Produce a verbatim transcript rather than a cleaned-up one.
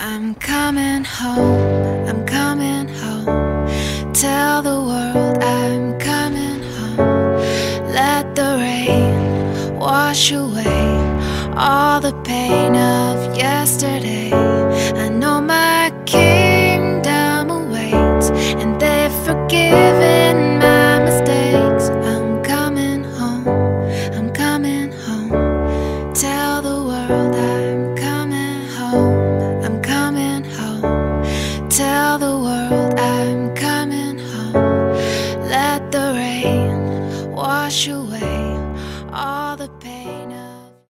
I'm coming home, I'm coming home. Tell the world I'm coming home. Let the rain wash away all the pain of yesterday. I know my kingdom awaits, and they forgive